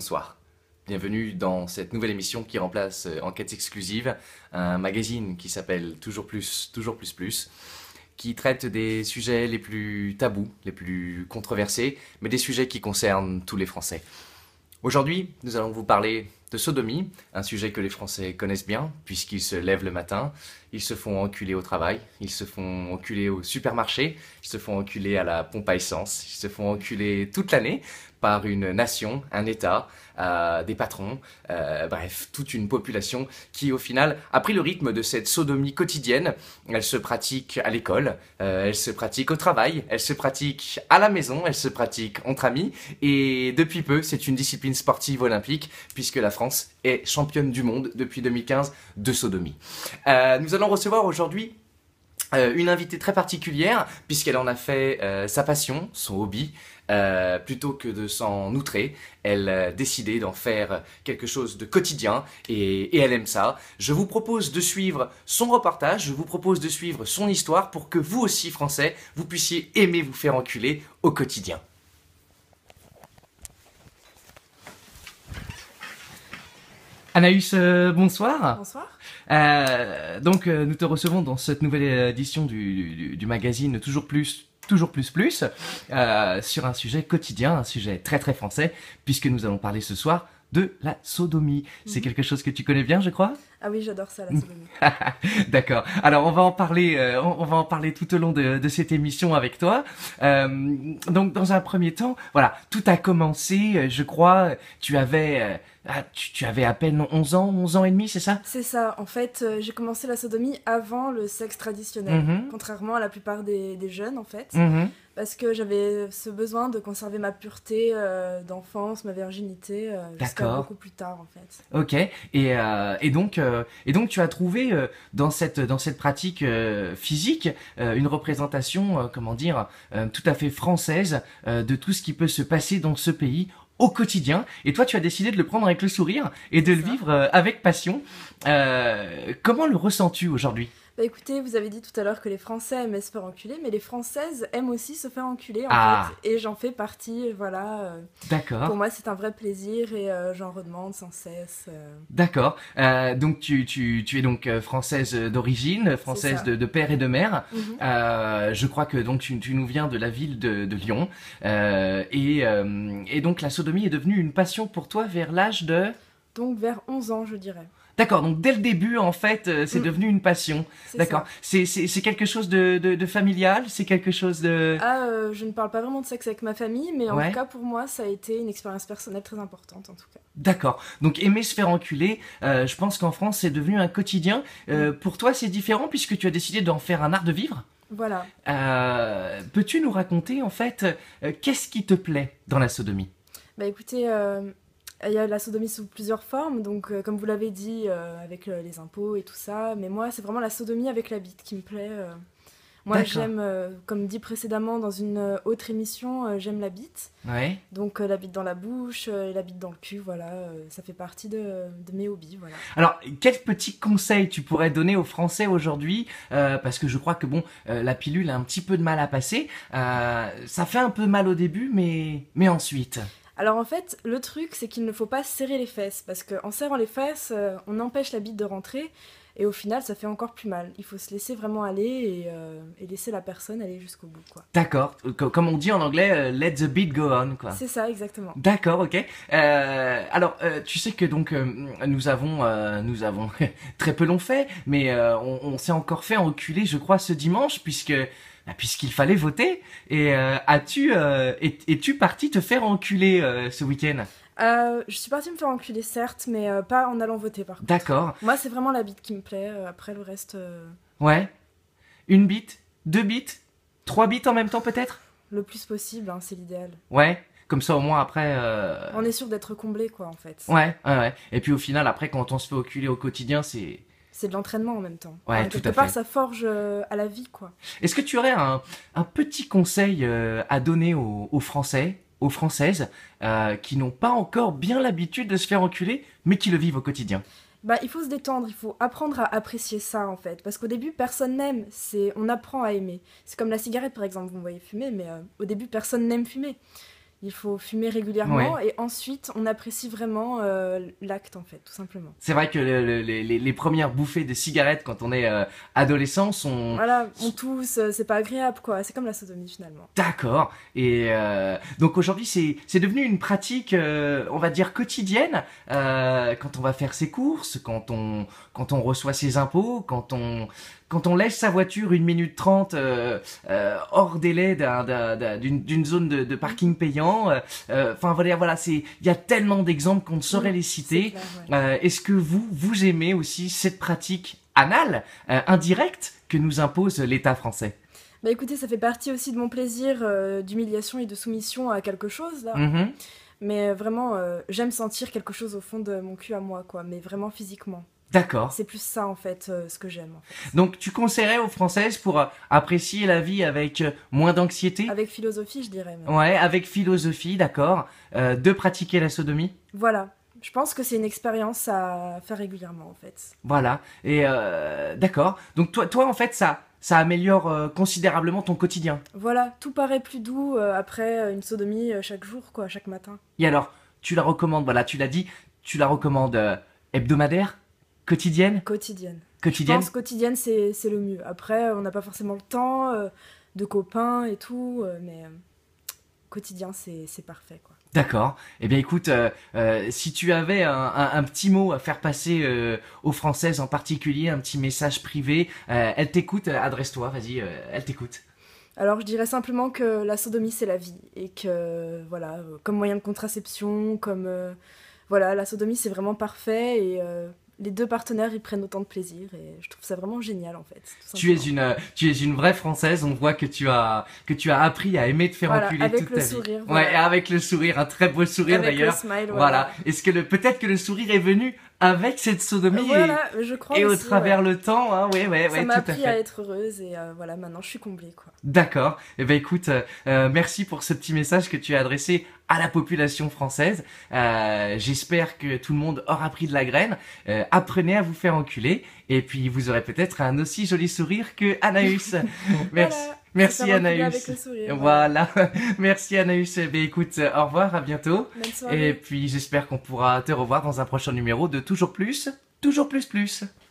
bonsoir. Bienvenue dans cette nouvelle émission qui remplace Enquête exclusive, un magazine qui s'appelle Toujours plus, toujours plus plus, qui traite des sujets les plus tabous, les plus controversés, mais des sujets qui concernent tous les Français. Aujourd'hui, nous allons vous parler de sodomie, un sujet que les Français connaissent bien, puisqu'ils se lèvent le matin, ils se font enculer au travail, ils se font enculer au supermarché, ils se font enculer à la pompe à essence, ils se font enculer toute l'année par une nation, un État, des patrons, bref, toute une population qui au final a pris le rythme de cette sodomie quotidienne. Elle se pratique à l'école, elle se pratique au travail, elle se pratique à la maison, elle se pratique entre amis, et depuis peu, c'est une discipline sportive olympique, puisque la France est championne du monde depuis 2015 de sodomie. Nous allons recevoir aujourd'hui une invitée très particulière, puisqu'elle en a fait sa passion, son hobby. Plutôt que de s'en outrer, elle a décidé d'en faire quelque chose de quotidien et elle aime ça. Je vous propose de suivre son reportage, je vous propose de suivre son histoire pour que vous aussi, Français, vous puissiez aimer vous faire enculer au quotidien. Anaïs, bonsoir. Bonsoir. Nous te recevons dans cette nouvelle édition du magazine Toujours plus, sur un sujet quotidien, un sujet très très français, puisque nous allons parler ce soir de la sodomie. C'est quelque chose que tu connais bien, je crois? Ah oui, j'adore ça, la sodomie. D'accord. Alors, on va en parler tout au long de cette émission avec toi. Donc, dans un premier temps, voilà, tout a commencé, je crois, tu avais à peine 11 ans et demi, c'est ça? C'est ça. En fait, j'ai commencé la sodomie avant le sexe traditionnel, contrairement à la plupart des jeunes, en fait. Parce que j'avais ce besoin de conserver ma pureté d'enfance, ma virginité, jusqu'à beaucoup plus tard, en fait. Ok. Et donc tu as trouvé dans cette pratique physique une représentation, tout à fait française de tout ce qui peut se passer dans ce pays au quotidien. Et toi, tu as décidé de le prendre avec le sourire et de le vivre avec passion. Comment le ressens-tu aujourd'hui ? Bah écoutez, vous avez dit tout à l'heure que les Français aimaient se faire enculer, mais les Françaises aiment aussi se faire enculer, en fait. Et j'en fais partie, voilà. D'accord. Pour moi, c'est un vrai plaisir et j'en redemande sans cesse. D'accord. Donc tu es donc française d'origine, française de père et de mère. Je crois que donc tu nous viens de la ville de Lyon. Et donc la sodomie est devenue une passion pour toi vers l'âge de... Donc vers 11 ans, je dirais. D'accord, donc dès le début, en fait, c'est devenu une passion. D'accord. C'est quelque chose de familial, c'est quelque chose de... Je ne parle pas vraiment de sexe avec ma famille, mais en tout cas, pour moi, ça a été une expérience personnelle très importante, en tout cas. D'accord. Donc aimer se faire enculer, je pense qu'en France, c'est devenu un quotidien. Pour toi, c'est différent puisque tu as décidé d'en faire un art de vivre. Voilà. Peux-tu nous raconter, en fait, qu'est-ce qui te plaît dans la sodomie ? Bah écoutez... Il y a la sodomie sous plusieurs formes, donc comme vous l'avez dit, avec les impôts et tout ça, mais moi c'est vraiment la sodomie avec la bite qui me plaît. Moi j'aime, comme dit précédemment dans une autre émission, j'aime la bite. Ouais. Donc la bite dans la bouche, et la bite dans le cul, voilà, ça fait partie de mes hobbies, voilà. Alors, quels petits conseils tu pourrais donner aux Français aujourd'hui, parce que je crois que la pilule a un petit peu de mal à passer, ça fait un peu mal au début, mais ensuite... Alors en fait, le truc, c'est qu'il ne faut pas serrer les fesses, parce qu'en serrant les fesses, on empêche la bite de rentrer, et au final, ça fait encore plus mal. Il faut se laisser vraiment aller et laisser la personne aller jusqu'au bout, quoi. D'accord. Comme on dit en anglais, let the beat go on, quoi. C'est ça, exactement. D'accord, ok. Alors, tu sais que donc nous avons très peu l'ont fait, mais on s'est encore fait enculer, je crois, ce dimanche, puisqu'il fallait voter. Et es-tu parti te faire enculer ce week-end ? Je suis partie me faire enculer, certes, mais pas en allant voter, par contre. D'accord. Moi, c'est vraiment la bite qui me plaît, après le reste... Ouais. Une bite, 2 bites, 3 bites en même temps, peut-être ? Le plus possible, hein, c'est l'idéal. Ouais. Comme ça, au moins, après... On est sûr d'être comblé, quoi, en fait. Ouais. Et puis, au final, après, quand on se fait enculer au quotidien, c'est... C'est de l'entraînement en même temps. Ouais, enfin, tout à quelque fait. part, ça forge à la vie, quoi. Est-ce que tu aurais un petit conseil à donner aux Français, aux Françaises, qui n'ont pas encore bien l'habitude de se faire enculer, mais qui le vivent au quotidien ? Bah, il faut se détendre, il faut apprendre à apprécier ça, en fait. Parce qu'au début, personne n'aime, on apprend à aimer. C'est comme la cigarette, par exemple, vous me voyez fumer, mais au début, personne n'aime fumer. Il faut fumer régulièrement Ouais. et ensuite on apprécie vraiment l'acte en fait, tout simplement. C'est vrai que les premières bouffées de cigarettes quand on est adolescent sont... Voilà, on tousse, c'est pas agréable quoi, c'est comme la sodomie finalement. D'accord. Et donc aujourd'hui, c'est devenu une pratique, on va dire quotidienne, quand on va faire ses courses, quand on reçoit ses impôts, quand on laisse sa voiture 1 minute 30 hors délai d'une zone de parking payant. Enfin voilà, il y a tellement d'exemples qu'on ne saurait les citer. Clair, ouais. Est-ce que vous aimez aussi cette pratique anale, indirecte, que nous impose l'État français? Bah écoutez, ça fait partie aussi de mon plaisir d'humiliation et de soumission à quelque chose là. Mhm. Mais vraiment, j'aime sentir quelque chose au fond de mon cul à moi quoi, mais vraiment physiquement. D'accord. C'est plus ça en fait, ce que j'aime. En fait. Donc tu conseillerais aux Françaises pour apprécier la vie avec moins d'anxiété? Avec philosophie, je dirais même. Ouais, avec philosophie, d'accord. De pratiquer la sodomie? Voilà. Je pense que c'est une expérience à faire régulièrement en fait. Voilà. Et d'accord. Donc toi en fait ça améliore considérablement ton quotidien. Voilà, tout paraît plus doux après une sodomie chaque jour, quoi, chaque matin. Et alors, tu la recommandes, voilà, tu l'as dit, tu la recommandes hebdomadaire, quotidienne, Quotidienne. Je quotidienne. pense quotidienne, c'est le mieux. Après, on n'a pas forcément le temps de copains et tout, mais quotidien, c'est parfait, quoi. D'accord. Eh bien, écoute, si tu avais un petit mot à faire passer aux Françaises en particulier, un petit message privé, elle t'écoute, adresse-toi, vas-y, elle t'écoute. Alors, je dirais simplement que la sodomie, c'est la vie. Et que, voilà, comme moyen de contraception, comme... voilà, la sodomie, c'est vraiment parfait. Et les deux partenaires, ils prennent autant de plaisir. Et je trouve ça vraiment génial, en fait. Tout simplement. Tu es une vraie Française. On voit que tu as appris à aimer te faire Voilà, enculer avec toute le ta vie. sourire, Ouais, voilà. et avec le sourire, un très beau sourire Avec d'ailleurs. le smile, Voilà. voilà. Est-ce que peut-être que le sourire est venu avec cette sodomie Voilà, je crois et au aussi, travers ouais. le temps, hein, ouais, Ça m'a tout à appris à fait. être heureuse et voilà, maintenant je suis comblée quoi. D'accord. Eh ben écoute, merci pour ce petit message que tu as adressé à la population française. J'espère que tout le monde aura pris de la graine. Apprenez à vous faire enculer et puis vous aurez peut-être un aussi joli sourire que Anaïs. Merci. Voilà, Merci se faire enculer Anaïs. avec le sourire, Voilà. Merci Anaïs. Eh bien écoute, au revoir, à bientôt. Bonne soirée. Et puis j'espère qu'on pourra te revoir dans un prochain numéro de Toujours plus, toujours plus plus.